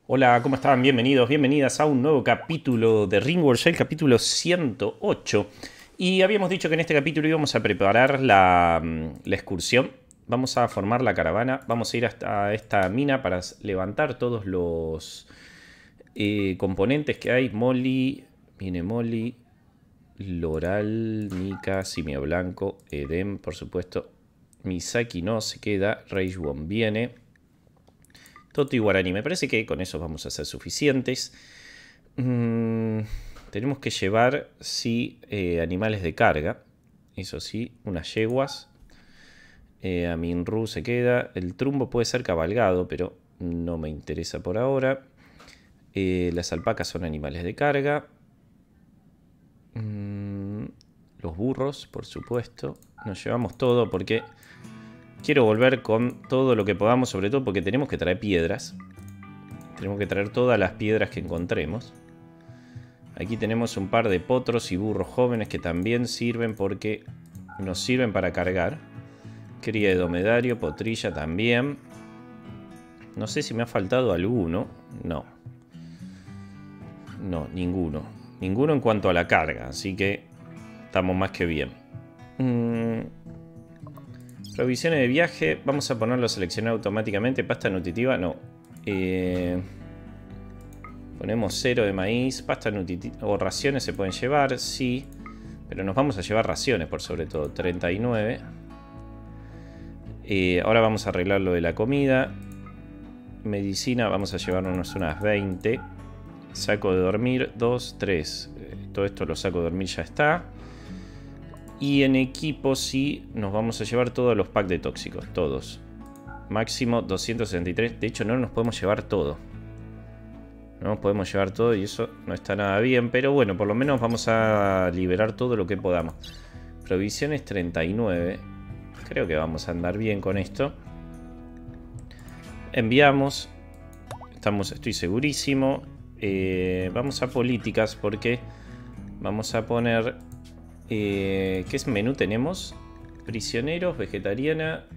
Hola, ¿cómo están? Bienvenidos, bienvenidas a un nuevo capítulo de Ringworld, ya el capítulo 108. Y habíamos dicho que en este capítulo íbamos a preparar la excursión. Vamos a formar la caravana, vamos a ir hasta esta mina para levantar todos los componentes que hay. Molly, viene Molly, Loral, Mika, Simio Blanco, Edem, por supuesto. Misaki no se queda, Reishwon viene. Toto y Guarani. Me parece que con eso vamos a ser suficientes. Tenemos que llevar, sí, animales de carga. Eso sí, unas yeguas. Aminru se queda. El trumbo puede ser cabalgado, pero no me interesa por ahora. Las alpacas son animales de carga. Los burros, por supuesto. Nos llevamos todo porque quiero volver con todo lo que podamos, sobre todo porque tenemos que traer piedras. Tenemos que traer todas las piedras que encontremos. Aquí tenemos un par de potros y burros jóvenes que también sirven porque nos sirven para cargar. Cría de dromedario, potrilla también. No sé si me ha faltado alguno. No. No, ninguno. Ninguno en cuanto a la carga, así que estamos más que bien. Provisiones de viaje. Vamos a ponerlo a seleccionar automáticamente. Pasta nutritiva, no. Ponemos 0 de maíz. Pasta nutritiva o raciones se pueden llevar, sí. Pero nos vamos a llevar raciones por sobre todo. 39. Ahora vamos a arreglar lo de la comida. Medicina, vamos a llevarnos unas 20. Saco de dormir, 2, 3. Todo esto lo saco de dormir, ya está. Y en equipo sí nos vamos a llevar todos los packs de tóxicos, todos. Máximo 263. De hecho no nos podemos llevar todo. No nos podemos llevar todo y eso no está nada bien. Pero bueno, por lo menos vamos a liberar todo lo que podamos. Provisiones 39. Creo que vamos a andar bien con esto. Enviamos. Estoy segurísimo. Vamos a políticas porque vamos a poner... ¿qué menú tenemos? Prisioneros, vegetariana.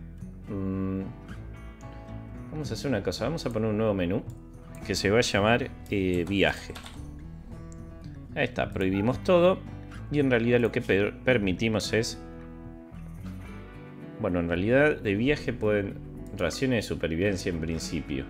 Vamos a hacer una cosa. Vamos a poner un nuevo menú que se va a llamar viaje. Ahí está, prohibimos todo. Y en realidad lo que permitimos es... Bueno, en realidad de viaje pueden... Raciones de supervivencia en principio.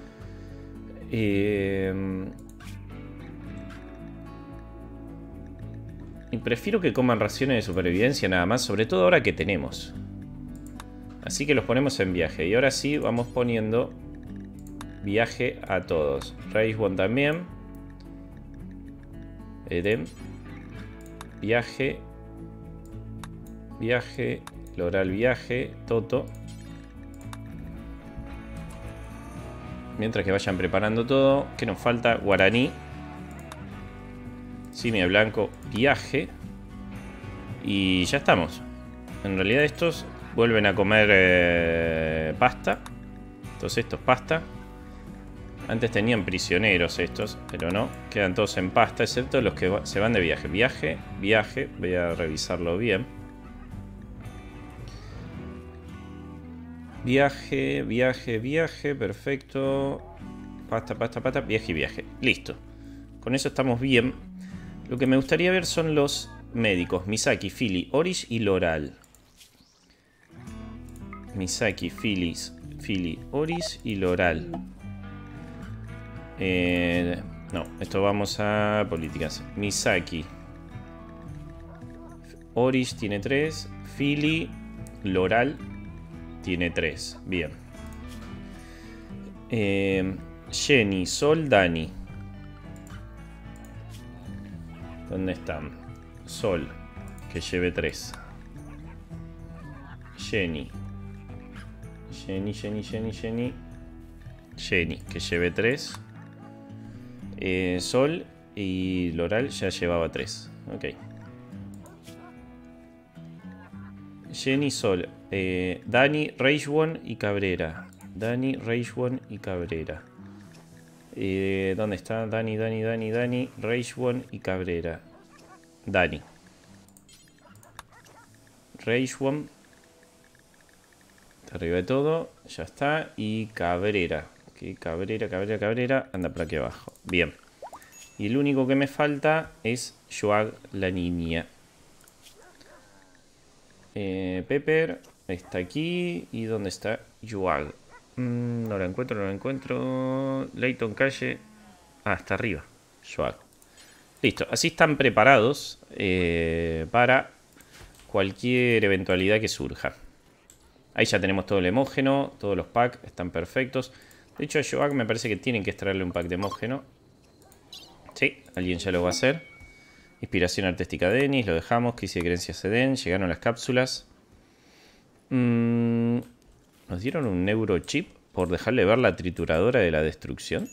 Y prefiero que coman raciones de supervivencia nada más, sobre todo ahora que tenemos. Así que los ponemos en viaje. Y ahora sí vamos poniendo viaje a todos. Reishwon también. Edem. Viaje. Viaje. Loral viaje. Toto. Mientras que vayan preparando todo. ¿Qué nos falta? Guaraní. Simia Blanco, viaje. Y ya estamos. En realidad estos vuelven a comer pasta. Entonces esto es pasta. Antes tenían prisioneros estos, pero no. Quedan todos en pasta, excepto los que se van de viaje. Viaje, viaje. Voy a revisarlo bien. Viaje, viaje, viaje. Perfecto. Pasta, pasta, pasta. Viaje y viaje. Listo. Con eso estamos bien. Lo que me gustaría ver son los médicos. Misaki, Philly, Orish y Loral. Misaki, Philly, Orish y Loral. No, esto vamos a políticas. Misaki. Orish tiene 3. Philly, Loral tiene 3. Bien. Jenny, Sol, Dani. ¿Dónde están? Sol, que lleve 3. Jenny. Jenny, que lleve 3. Sol y Loral ya llevaba 3. Ok. Jenny, Sol. Dani, Reishwon y Cabrera. Dani, Reishwon y Cabrera. ¿Dónde está? Dani, Reishwon y Cabrera. Dani. Reishwon. Está arriba de todo. Ya está. Y Cabrera, Que Cabrera, Cabrera, Cabrera anda por aquí abajo. Bien. Y el único que me falta es Joag, la niña. Pepper está aquí. ¿Y dónde está Joag? No la encuentro, no la encuentro. Layton Calle. Ah, está arriba. Joag. Listo. Así están preparados para cualquier eventualidad que surja. Ahí ya tenemos todo el hemógeno. Todos los packs están perfectos. De hecho a Joag me parece que tienen que extraerle un pack de hemógeno. Sí, alguien ya lo va a hacer. Inspiración artística de Denis, lo dejamos. Crisis de creencias se den. Llegaron las cápsulas. Nos dieron un neurochip por dejarle ver la trituradora de la destrucción.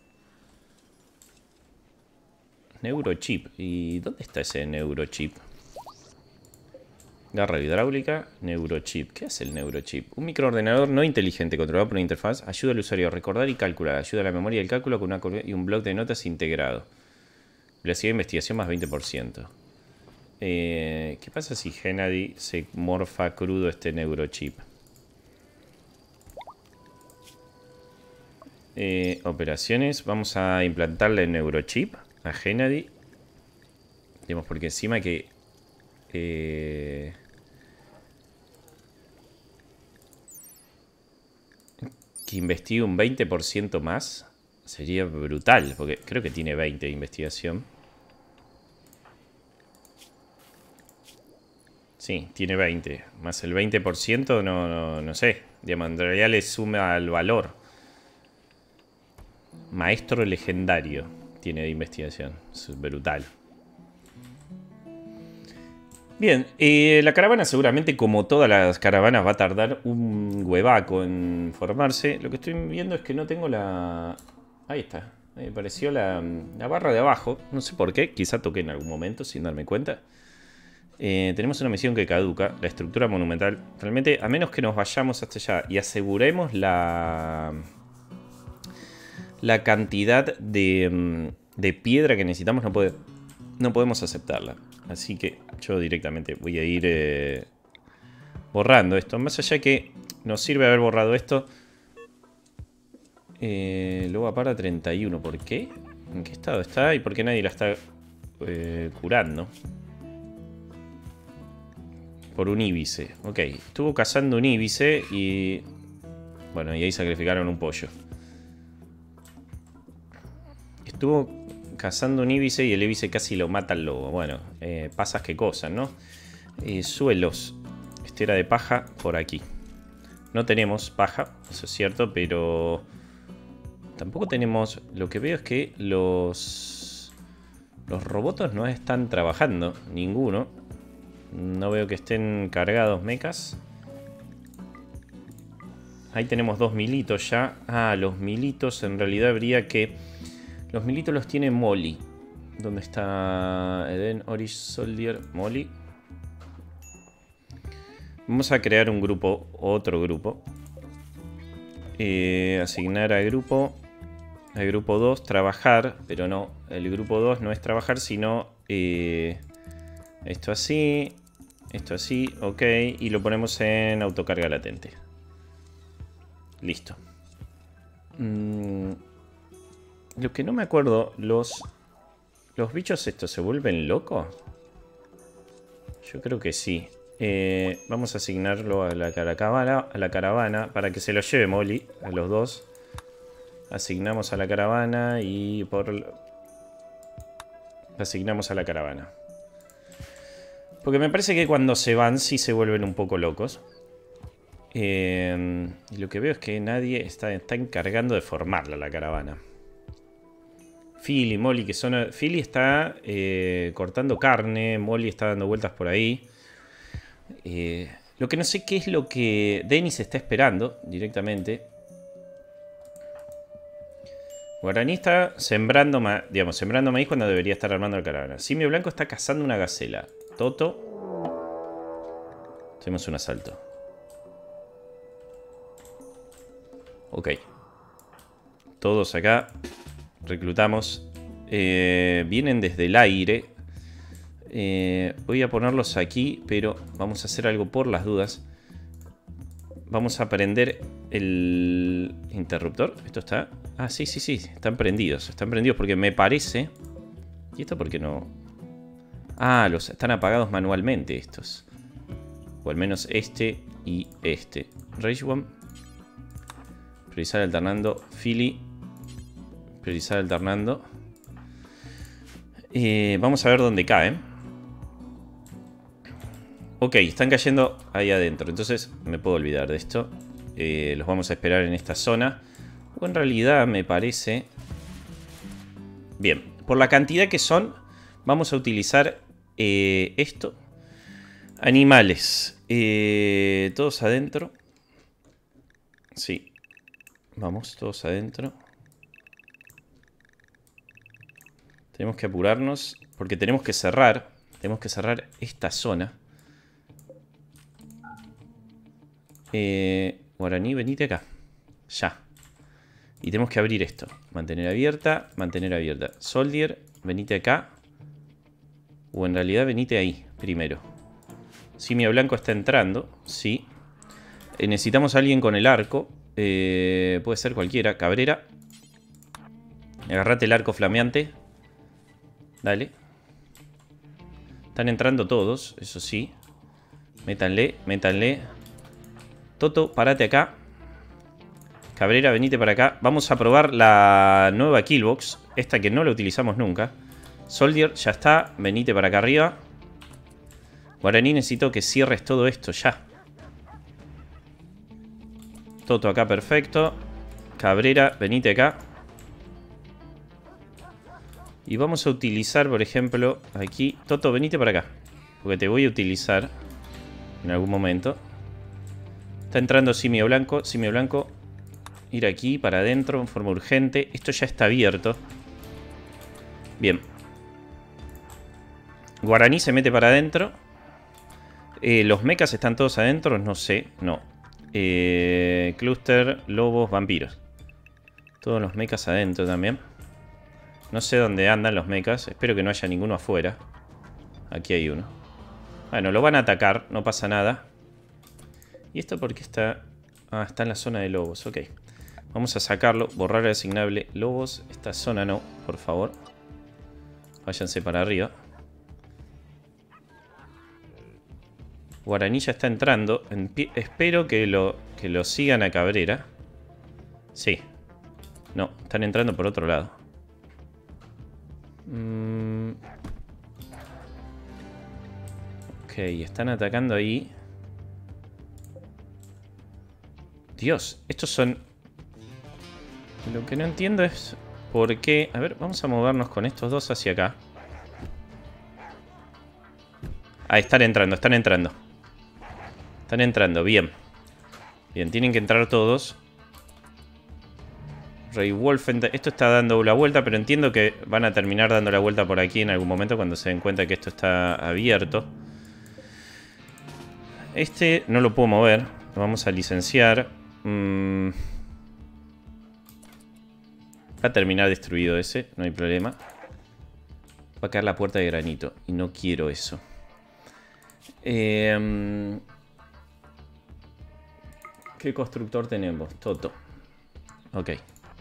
Neurochip. ¿Y dónde está ese neurochip? Garra hidráulica, neurochip. ¿Qué hace el neurochip? Un microordenador no inteligente controlado por una interfaz ayuda al usuario a recordar y calcular. Ayuda a la memoria y el cálculo con y un bloc de notas integrado. Velocidad de investigación más 20%. ¿Qué pasa si Gennady se morfa crudo este neurochip? Operaciones. Vamos a implantarle el neurochip a Gennady. Digamos porque encima que... que investigue un 20% más sería brutal, porque creo que tiene 20 de investigación. Sí, tiene 20. Más el 20% no sé. Digamos, en realidad le suma al valor. Maestro legendario tiene de investigación. Es brutal. Bien, la caravana seguramente, como todas las caravanas, va a tardar un huevaco en formarse. Lo que estoy viendo es que no tengo la... Ahí está. Me pareció la barra de abajo. No sé por qué. Quizá toqué en algún momento sin darme cuenta. Tenemos una misión que caduca. La estructura monumental. Realmente, a menos que nos vayamos hasta allá y aseguremos la cantidad de piedra que necesitamos, no podemos aceptarla. Así que yo directamente voy a ir borrando esto. Más allá que nos sirve haber borrado esto. Luego para 31. ¿Por qué? ¿En qué estado está? ¿Y por qué nadie la está curando? Por un íbice. Ok, estuvo cazando un íbice y... Bueno, y ahí sacrificaron un pollo. Estuvo cazando un íbice y el íbice casi lo mata al lobo. Bueno, pasas que cosas, ¿no? Suelos. Estera de paja por aquí. No tenemos paja, eso es cierto, pero... Tampoco tenemos... Lo que veo es que los robots no están trabajando. Ninguno. No veo que estén cargados mechas. Ahí tenemos 2 militos ya. Ah, los militos en realidad habría que... Los militos los tiene Molly. ¿Dónde está Eden Orish Soldier? Molly. Vamos a crear un grupo, otro grupo. Asignar a grupo. Al grupo 2, trabajar. Pero no, el grupo 2 no es trabajar, sino... esto así. Esto así, ok. Y lo ponemos en autocarga latente. Listo. Lo que no me acuerdo, ¿los bichos estos se vuelven locos? Yo creo que sí. Vamos a asignarlo a la caravana para que se lo lleve Molly, a los dos. Asignamos a la caravana y asignamos a la caravana. Porque me parece que cuando se van sí se vuelven un poco locos. Y lo que veo es que nadie está encargando de formarla la caravana. Phil y Molly, que son... Philly está cortando carne. Molly está dando vueltas por ahí. Lo que no sé qué es lo que Denis está esperando directamente. Guaraní está sembrando maíz cuando debería estar armando la caravana. Simio Blanco está cazando una gacela. Toto. Tenemos un asalto. Ok. Todos acá. Reclutamos. Vienen desde el aire. Voy a ponerlos aquí, pero vamos a hacer algo por las dudas. Vamos a prender el interruptor. Esto está... Ah, sí, sí, sí. Están prendidos. Están prendidos porque me parece... ¿Y esto por qué no? Ah, los están apagados manualmente estos. O al menos este y este. Rage One. Priorizar alternando. Philly. Priorizar alternando. Vamos a ver dónde caen. Ok, están cayendo ahí adentro. Entonces me puedo olvidar de esto. Los vamos a esperar en esta zona. O en realidad me parece... Bien, por la cantidad que son, vamos a utilizar esto. Animales. Todos adentro. Sí. Vamos, todos adentro. Tenemos que apurarnos porque tenemos que cerrar. Tenemos que cerrar esta zona. Guaraní, venite acá. Ya. Y tenemos que abrir esto. Mantener abierta, mantener abierta. Soldier, venite acá. O en realidad venite ahí, primero. Simio Blanco está entrando. Sí. Necesitamos a alguien con el arco. Puede ser cualquiera. Cabrera. Agarrate el arco flameante. Dale. Están entrando todos, eso sí. Métanle, métanle. Toto, parate acá. Cabrera, venite para acá. Vamos a probar la nueva Killbox. Esta que no la utilizamos nunca. Soldier, ya está. Venite para acá arriba. Guaraní, necesito que cierres todo esto ya. Toto acá, perfecto. Cabrera, venite acá. Y vamos a utilizar, por ejemplo, aquí. Toto, venite para acá. Porque te voy a utilizar en algún momento. Está entrando Simio Blanco. Simio Blanco. Ir aquí para adentro en forma urgente. Esto ya está abierto. Bien. Guaraní se mete para adentro. Los mechas están todos adentro. No sé. No. Cluster, lobos, vampiros. Todos los mechas adentro también. No sé dónde andan los mechas. Espero que no haya ninguno afuera. Aquí hay uno. Bueno, lo van a atacar. No pasa nada. ¿Y esto por qué está? Ah, está en la zona de lobos. Ok. Vamos a sacarlo. Borrar el asignable lobos. Esta zona no, por favor. Váyanse para arriba. Guaraní ya está entrando. Espero que lo sigan a Cabrera. Sí. No, están entrando por otro lado. Ok, están atacando ahí. Dios, estos son... Lo que no entiendo es por qué... A ver, vamos a movernos con estos dos hacia acá. Ah, están entrando, están entrando. Están entrando, bien. Bien, tienen que entrar todos. Rey Wolfen, esto está dando la vuelta, pero entiendo que van a terminar dando la vuelta por aquí en algún momento cuando se den cuenta que esto está abierto. Este no lo puedo mover. Lo vamos a licenciar. Va a terminar destruido ese, no hay problema. Va a caer la puerta de granito y no quiero eso. ¿Qué constructor tenemos? Toto. Ok.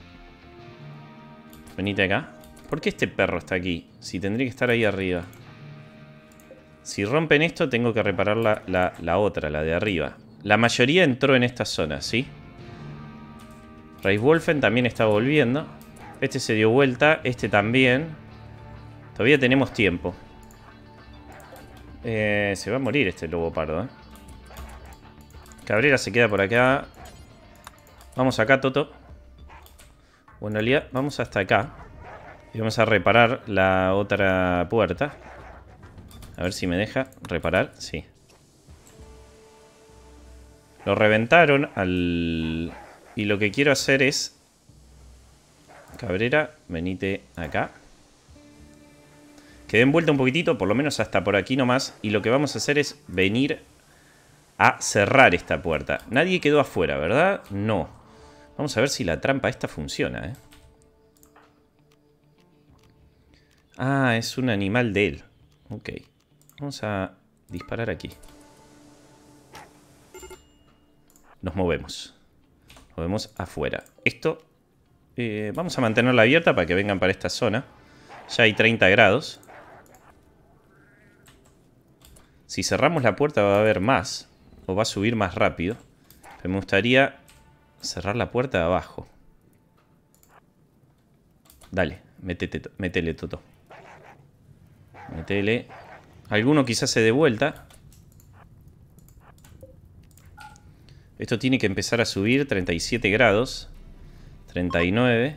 Venite acá. ¿Por qué este perro está aquí? Si tendría que estar ahí arriba. Si rompen esto, tengo que reparar la otra, la de arriba. La mayoría entró en esta zona, ¿sí? Rey Wolfen también está volviendo. Este se dio vuelta, este también. Todavía tenemos tiempo. Se va a morir este lobo pardo, ¿eh? Cabrera se queda por acá. Vamos acá, Toto. Bueno, en realidad vamos hasta acá. Y vamos a reparar la otra puerta. A ver si me deja reparar. Sí. Lo reventaron al... Y lo que quiero hacer es... Cabrera, venite acá. Que den vuelta un poquitito, por lo menos hasta por aquí nomás. Y lo que vamos a hacer es venir a cerrar esta puerta. Nadie quedó afuera, ¿verdad? No. Vamos a ver si la trampa esta funciona, ¿eh? Ah, es un animal de él. Ok. Vamos a disparar aquí. Nos movemos. Lo vemos afuera. Esto vamos a mantenerla abierta para que vengan para esta zona. Ya hay 30 grados. Si cerramos la puerta va a haber más. O va a subir más rápido. Pero me gustaría cerrar la puerta de abajo. Dale, métele, Toto. Métele. Alguno quizás se dé vuelta. Esto tiene que empezar a subir. 37 grados. 39.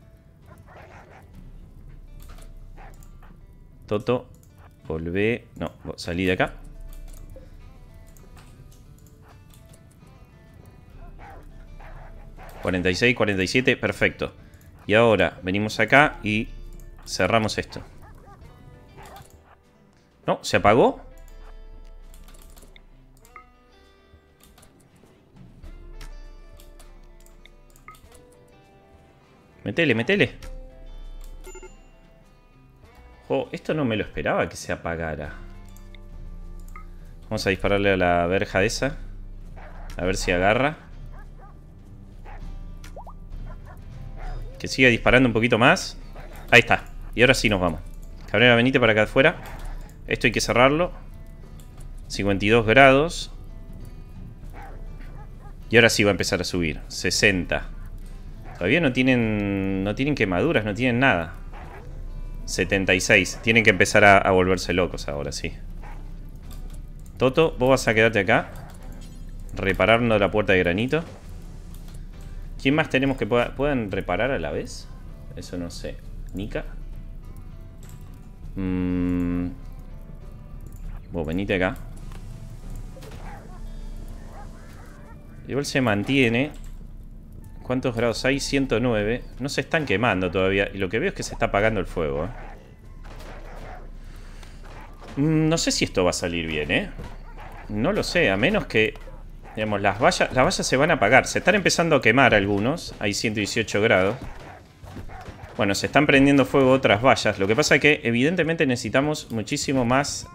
Toto, volvé. No, salí de acá. $46, 47, perfecto. Y ahora venimos acá y cerramos esto. No, ¿se apagó? Metele, metele. Oh, esto no me lo esperaba que se apagara. Vamos a dispararle a la verja esa. A ver si agarra. Que siga disparando un poquito más. Ahí está. Y ahora sí nos vamos. Cabrera, venite para acá afuera. Esto hay que cerrarlo. 52 grados. Y ahora sí va a empezar a subir. 60. Todavía no tienen quemaduras, no tienen nada. 76. Tienen que empezar a volverse locos ahora, sí. Toto, vos vas a quedarte acá. Reparando la puerta de granito. ¿Quién más tenemos que puedan reparar a la vez? Eso no sé. Nika. Vos venite acá. Igual se mantiene. ¿Cuántos grados hay? 109. No se están quemando todavía. Y lo que veo es que se está apagando el fuego, No sé si esto va a salir bien, No lo sé, a menos que... Digamos, las vallas se van a apagar. Se están empezando a quemar algunos. Hay 118 grados. Bueno, se están prendiendo fuego otras vallas. Lo que pasa es que evidentemente necesitamos muchísimo más...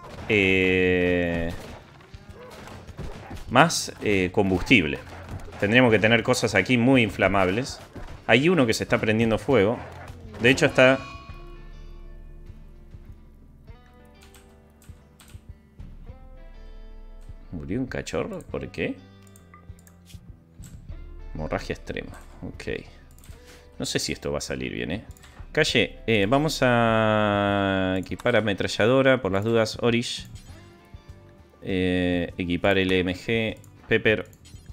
combustible. Tendríamos que tener cosas aquí muy inflamables. Hay uno que se está prendiendo fuego. De hecho está... ¿Murió un cachorro? ¿Por qué? Hemorragia extrema. Ok. No sé si esto va a salir bien, Calle, vamos a equipar ametralladora. Por las dudas, Orish. Equipar el MG. Pepper.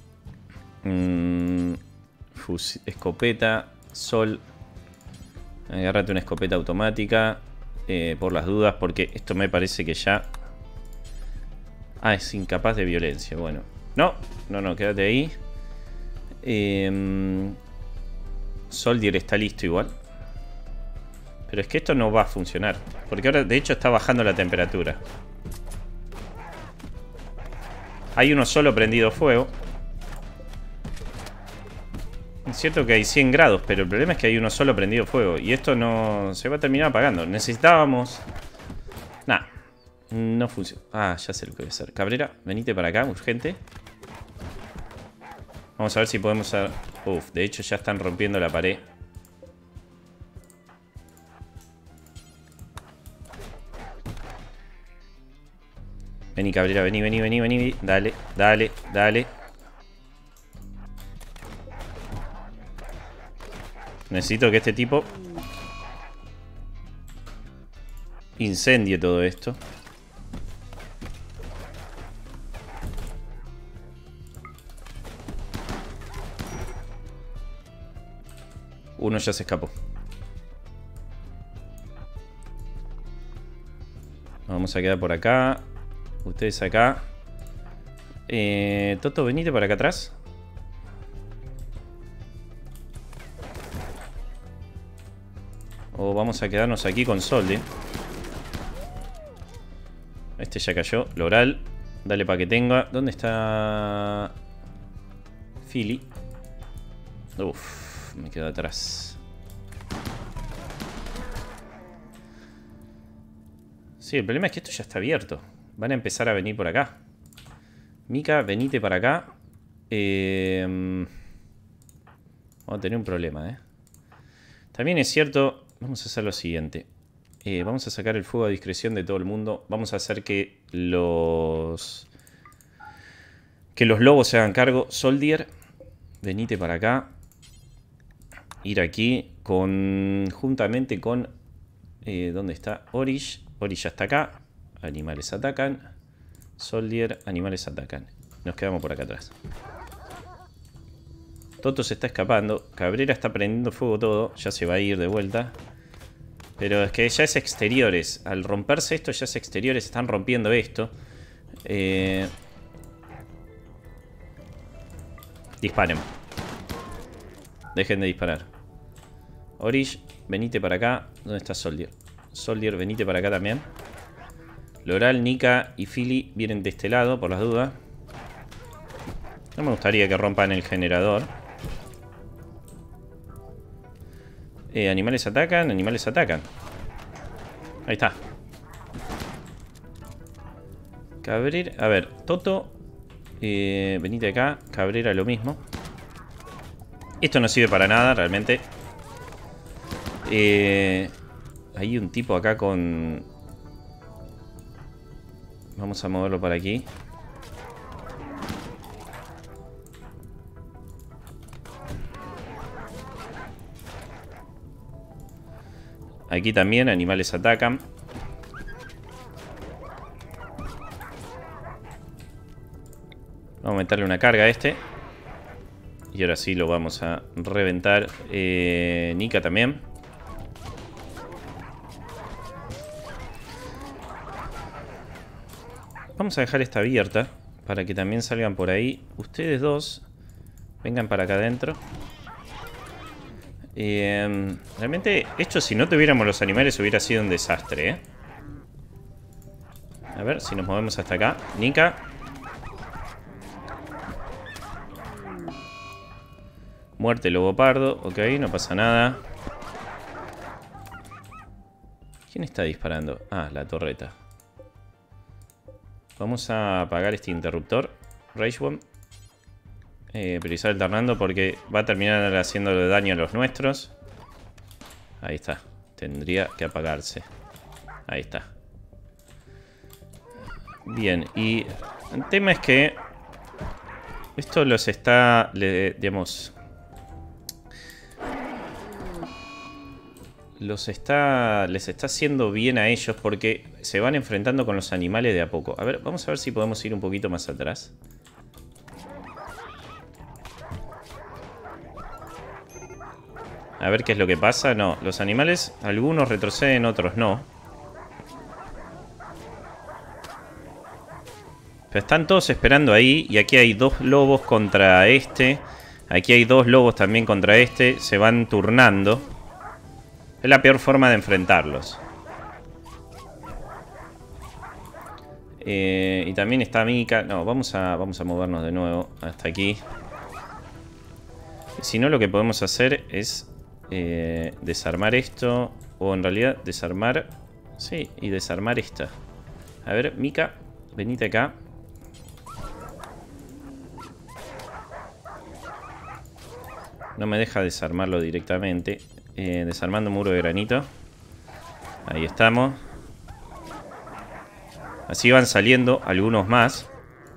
Escopeta. Sol. Agárrate una escopeta automática. Por las dudas, porque esto me parece que ya... Ah, es incapaz de violencia. Bueno. No, quédate ahí. Soldier está listo igual. Pero es que esto no va a funcionar. Porque ahora de hecho está bajando la temperatura. Hay uno solo prendido fuego. Es cierto que hay 100 grados, pero el problema es que hay uno solo prendido fuego. Y esto no se va a terminar apagando. Necesitábamos... Nah, no funciona. Ah, ya sé lo que voy a hacer. Cabrera, venite para acá, urgente. Vamos a ver si podemos hacer... Uf, de hecho ya están rompiendo la pared. Vení, Cabrera, vení. Dale. Necesito que este tipo incendie todo esto. Uno ya se escapó. Vamos a quedar por acá. Ustedes acá. Toto, venite para acá atrás. O vamos a quedarnos aquí con Solde. Este ya cayó. Loral. Dale para que tenga. ¿Dónde está Philly? Uf, me quedo atrás. Sí, el problema es que esto ya está abierto. Van a empezar a venir por acá. Mika, venite para acá. Vamos a tener un problema, También es cierto, vamos a hacer lo siguiente. Vamos a sacar el fuego a discreción de todo el mundo. Vamos a hacer que los lobos se hagan cargo. Soldier, venite para acá. Ir aquí juntamente con... ¿dónde está? Orish. Orish ya está acá. Animales atacan. Soldier, animales atacan. Nos quedamos por acá atrás. Toto se está escapando. Cabrera está prendiendo fuego todo. Ya se va a ir de vuelta. Pero es que ya es exteriores. Al romperse esto ya es exteriores. Están rompiendo esto. Disparen. Dejen de disparar. Orish, venite para acá. ¿Dónde está Soldier? Soldier, venite para acá también. Loral, Nika y Philly vienen de este lado, por las dudas. No me gustaría que rompan el generador. Animales atacan, animales atacan. Ahí está. Cabrera, a ver, Toto. Venite acá. Cabrera lo mismo. Esto no sirve para nada, realmente. Hay un tipo acá con... Vamos a moverlo para aquí. Aquí también animales atacan. Vamos a meterle una carga a este. Y ahora sí lo vamos a reventar. Nika también. Vamos a dejar esta abierta para que también salgan por ahí. Ustedes dos vengan para acá adentro. Realmente esto, si no tuviéramos los animales, hubiera sido un desastre, A ver si nos movemos hasta acá. Nika. Muerte lobo pardo. Ok, no pasa nada. ¿Quién está disparando? Ah, la torreta. Vamos a apagar este interruptor. Rage Bomb. Priorizar alternando porque va a terminar haciéndole daño a los nuestros. Ahí está. Tendría que apagarse. Ahí está. Bien, y el tema es que esto los está, digamos, les está haciendo bien a ellos porque se van enfrentando con los animales de a poco. A ver, vamos a ver si podemos ir un poquito más atrás. A ver qué es lo que pasa. No, los animales, algunos retroceden, otros no. Pero están todos esperando ahí. Y aquí hay dos lobos contra este. Aquí hay dos lobos también contra este. Se van turnando. Es la peor forma de enfrentarlos. Y también está Mika. No, vamos a movernos de nuevo hasta aquí. Si no, lo que podemos hacer es desarmar esto. O en realidad desarmar... Sí, y desarmar esta. A ver, Mika, venite acá. No me deja desarmarlo directamente. Desarmando muro de granito. Ahí estamos. Así van saliendo algunos más.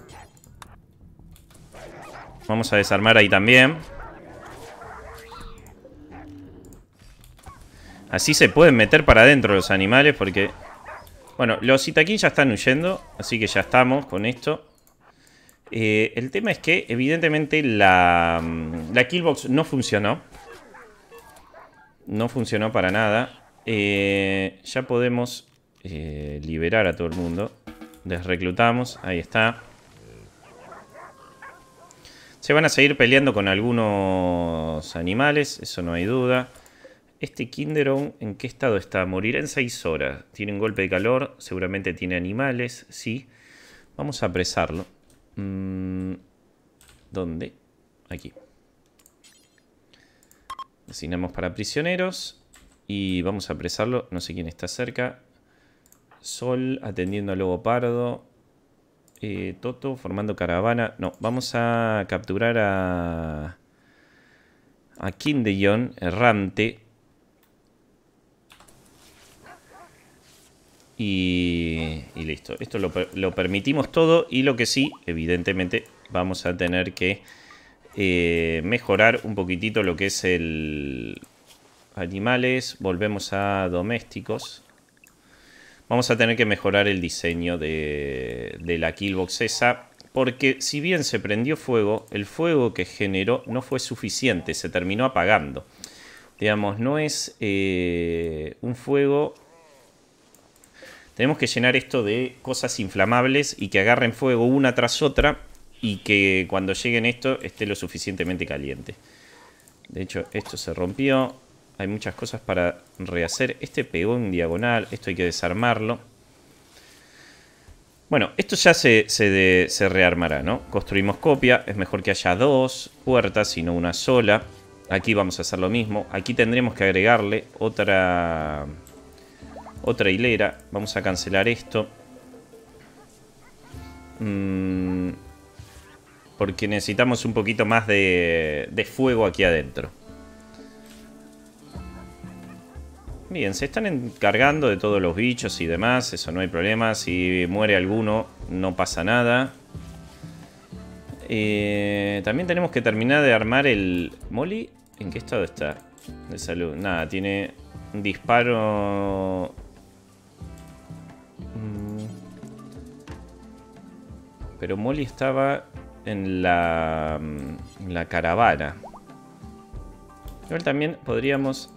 Vamos a desarmar ahí también. Así se pueden meter para adentro los animales porque... Bueno, los Itaquín ya están huyendo. Así que ya estamos con esto. El tema es que evidentemente la killbox no funcionó. No funcionó para nada. Ya podemos liberar a todo el mundo. Desreclutamos. Ahí está. Se van a seguir peleando con algunos animales. Eso no hay duda. Este Kinderon, ¿en qué estado está? Morirá en 6 horas. Tiene un golpe de calor. Seguramente tiene animales. Sí. Vamos a apresarlo. ¿Dónde? Aquí. Designamos para prisioneros. Y vamos a apresarlo. No sé quién está cerca. Sol atendiendo al lobo pardo. Toto formando caravana. No, vamos a capturar a a Kindeyon, errante. Y listo. Esto lo permitimos todo. Y lo que sí, evidentemente, vamos a tener que mejorar un poquitito lo que es el animales. Volvemos a domésticos. Vamos a tener que mejorar el diseño de la killbox esa. Porque si bien se prendió fuego, el fuego que generó no fue suficiente. Se terminó apagando. Digamos, no es un fuego... Tenemos que llenar esto de cosas inflamables y que agarren fuego una tras otra y que cuando lleguen esto esté lo suficientemente caliente. De hecho, esto se rompió. Hay muchas cosas para rehacer. Este pegó en diagonal. Esto hay que desarmarlo. Bueno, esto ya se rearmará, ¿no? Construimos copia. Es mejor que haya dos puertas y no una sola. Aquí vamos a hacer lo mismo. Aquí tendremos que agregarle otra hilera. Vamos a cancelar esto. Porque necesitamos un poquito más de fuego aquí adentro. Bien, se están encargando de todos los bichos y demás. Eso no hay problema. Si muere alguno, no pasa nada. También tenemos que terminar de armar el... ¿Molly? ¿En qué estado está? De salud. Nada, tiene un disparo... Pero Molly estaba en la caravana. Igual también podríamos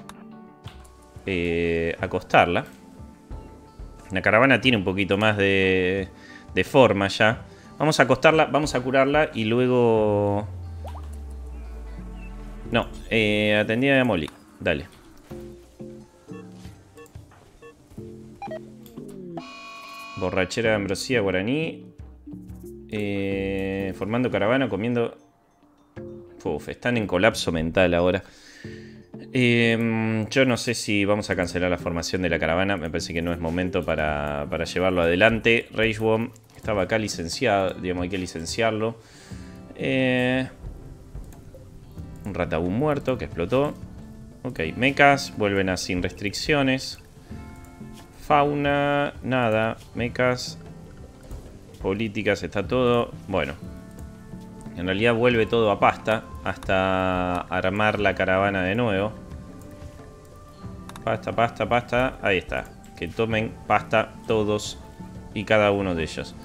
acostarla. La caravana tiene un poquito más de forma ya. Vamos a acostarla, vamos a curarla y luego... No, atendida a Molly. Dale. Borrachera de ambrosía guaraní. Formando caravana, comiendo... Uf, están en colapso mental ahora. Yo no sé si vamos a cancelar la formación de la caravana. Me parece que no es momento para llevarlo adelante. Rage Bomb estaba acá licenciado. Digamos, hay que licenciarlo. Un ratabú muerto que explotó. Ok, mechas vuelven a sin restricciones. Fauna, nada. Mechas, políticas, está todo. Bueno, en realidad vuelve todo a pasta hasta armar la caravana de nuevo. Pasta, pasta, pasta. Ahí está. Que tomen pasta todos y cada uno de ellos.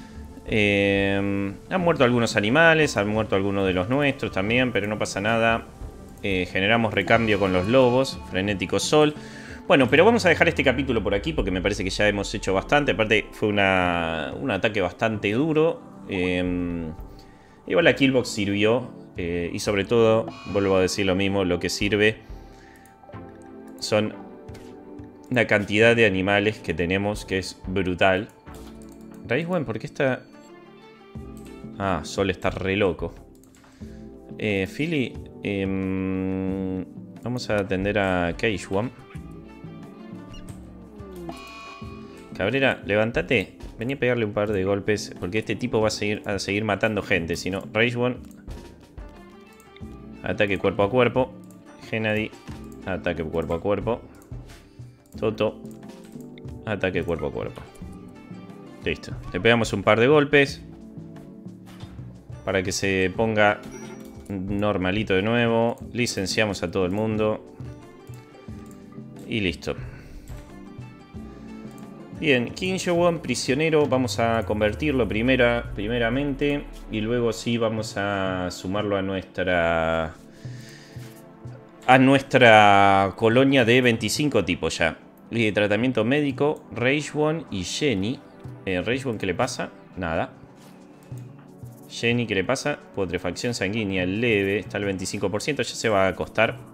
Han muerto algunos animales, han muerto algunos de los nuestros también, pero no pasa nada. Generamos recambio con los lobos. Frenético Sol. Bueno, pero vamos a dejar este capítulo por aquí porque me parece que ya hemos hecho bastante. Aparte fue un ataque bastante duro. Igual la killbox sirvió. Y sobre todo, vuelvo a decir lo mismo, lo que sirve son la cantidad de animales que tenemos, que es brutal. Raiswen, ¿por qué está...? Ah, Sol está re loco. Philly, vamos a atender a Keishwan. Cabrera, levántate. Vení a pegarle un par de golpes. Porque este tipo va a seguir matando gente. Si no, Rage One. Ataque cuerpo a cuerpo. Gennady. Ataque cuerpo a cuerpo. Toto. Ataque cuerpo a cuerpo. Listo. Le pegamos un par de golpes. Para que se ponga normalito de nuevo. Licenciamos a todo el mundo. Y listo. Bien, King Showon, prisionero, vamos a convertirlo primeramente y luego sí vamos a sumarlo a nuestra colonia de 25 tipos ya. Tratamiento médico, Raishwon y Jenny. Raishwon, ¿qué le pasa? Nada. Jenny, ¿qué le pasa? Putrefacción sanguínea leve, está al 25%, ya se va a acostar.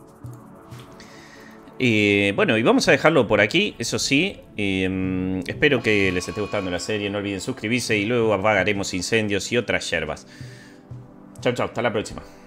Bueno, y vamos a dejarlo por aquí, eso sí. Espero que les esté gustando la serie. No olviden suscribirse y luego apagaremos incendios y otras yerbas. Chau, chau, hasta la próxima.